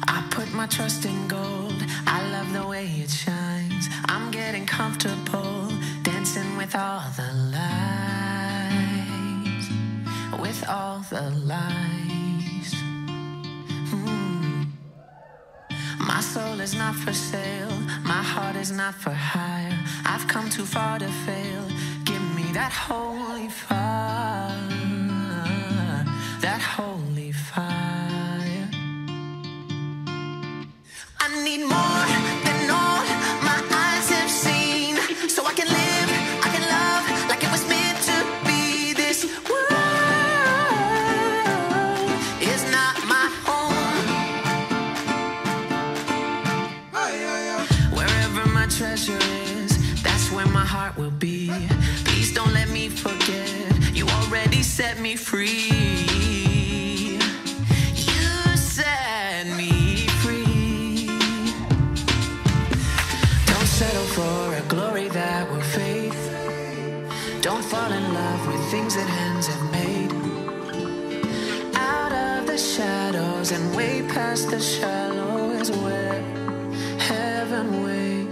I put my trust in gold. I love the way it shines. I'm getting comfortable dancing with all the lights. With all the lights. My soul is not for sale. My heart is not for hire. I've come too far to fail. Give me that holy fire. That holy fire. I need more than all my eyes have seen, so I can live, I can love like it was meant to be. This world is not my home. Wherever my treasure is, that's where my heart will be. Please don't let me forget, you already set me free. You set me free. Don't settle for a glory that will fade. Don't fall in love with things that hands have made. Out of the shadows and way past the shallow is where heaven waits.